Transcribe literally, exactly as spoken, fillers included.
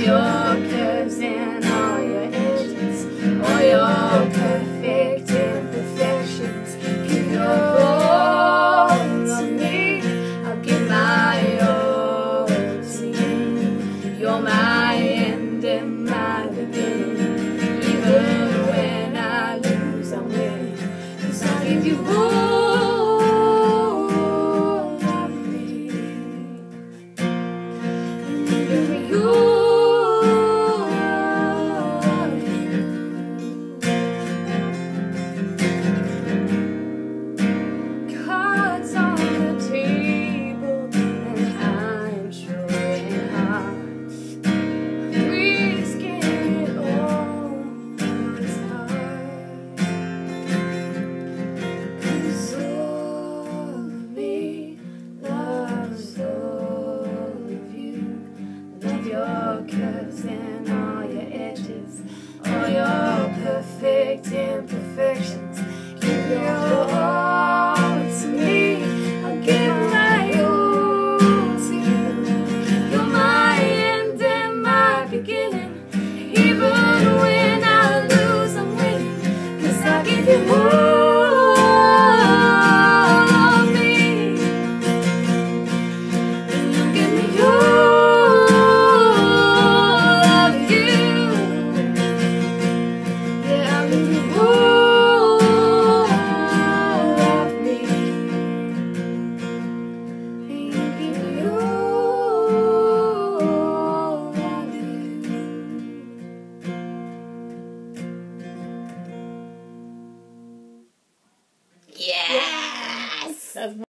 your curves and all your edges, all your perfect imperfections. Give your all to me, I'll give my all to you. You're my end and my beginning. Even when I lose, I'm winning, 'cause I give you all of me. And you give me all. Your curves and all your edges, all your perfect imperfections. Give your all to me, I'll give my all to you. You're my end and my beginning. Even when I lose, I'm winning, 'cause I give you all of me, and you give me your. Yes! That's